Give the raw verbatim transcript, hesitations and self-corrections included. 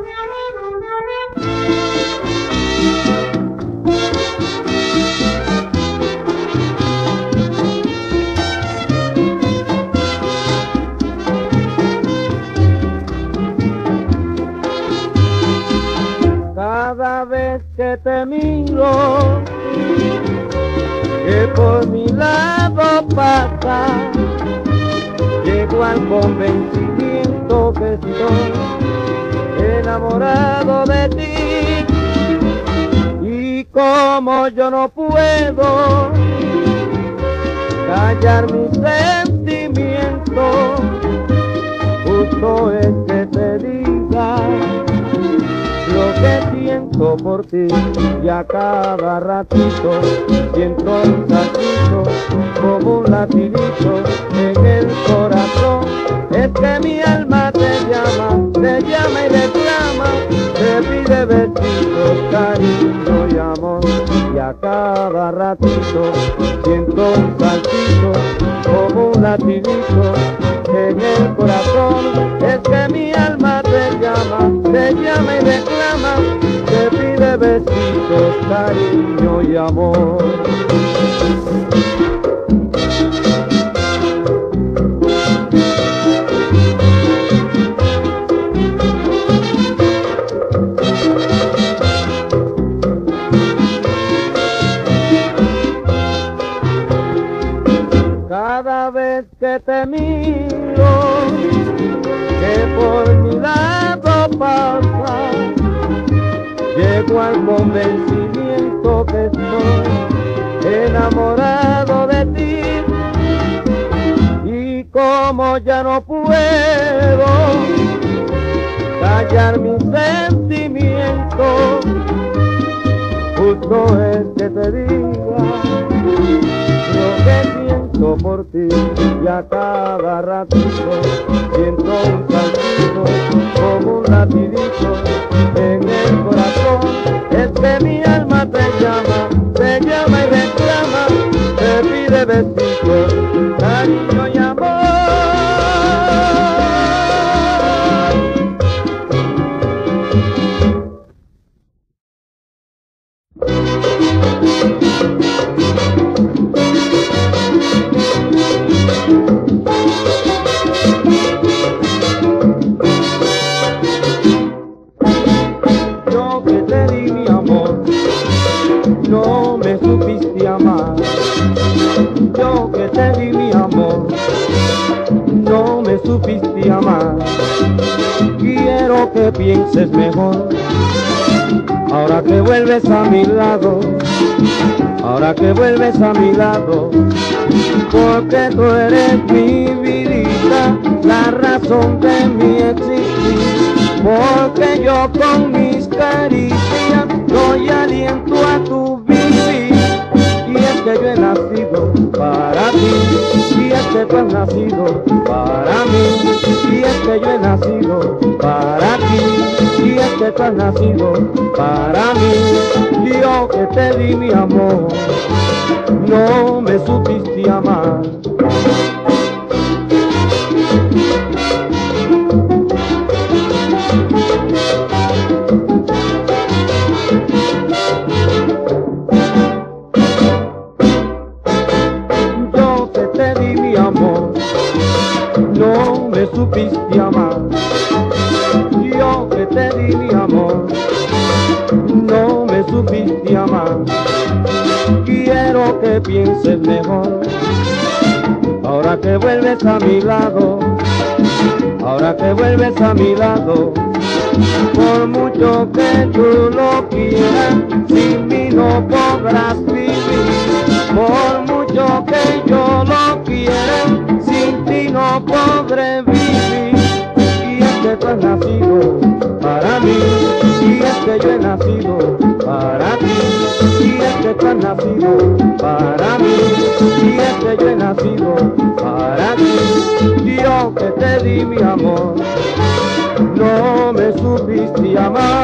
Cada vez que te miro, que por mi lado pasa, llego al convencimiento que estoy enamorado de ti. Y como yo no puedo callar mis sentimientos, justo es que te diga lo que siento por ti, y a cada ratito siento un saltito como un latidito en el corazón. Es que mi alma te llama, te llama y reclama, te pide besitos, cariño y amor, y a cada ratito siento un saltito como un latidito en el corazón. Es que mi alma te llama, te llama y reclama, te pide besitos, cariño y amor. Cada vez que te miro, que por mi lado pasa, llego al convencimiento que estoy enamorado de ti. Y como ya no puedo callar mis sentimientos, justo es que te diga lo que siento por ti, y a cada ratito siento un saltito como un latidito en el corazón. Es que mi alma te llama, te llama y reclama, te pide besitos, cariño y amor. Yo que te di mi amor, no me supiste amar. Yo que te di mi amor, no me supiste amar. Quiero que pienses mejor, ahora que vuelves a mi lado, ahora que vuelves a mi lado, porque tú eres mi vidita, la razón de mi existir. Porque yo con mis caricias doy aliento a tu vivir. Y es que yo he nacido para ti, y es que tú has nacido para mí. Y es que yo he nacido para ti, y es que tú has nacido para mí. Yo que te di mi amor, no me supiste amar. Yo que te di mi amor, no me supiste amar. Yo que te di mi amor, no me supiste amar. Quiero que pienses mejor, ahora que vuelves a mi lado, ahora que vuelves a mi lado. Por mucho que tú lo quieras, sin mí no podrás vivir. Por mucho que yo lo quiera, sin ti no podré vivir. Y es que tú has nacido para mí, y es que yo he nacido para ti. Y es que tú has nacido para mí, y es que yo he nacido para ti. Yo que te di mi amor, no me supiste amar.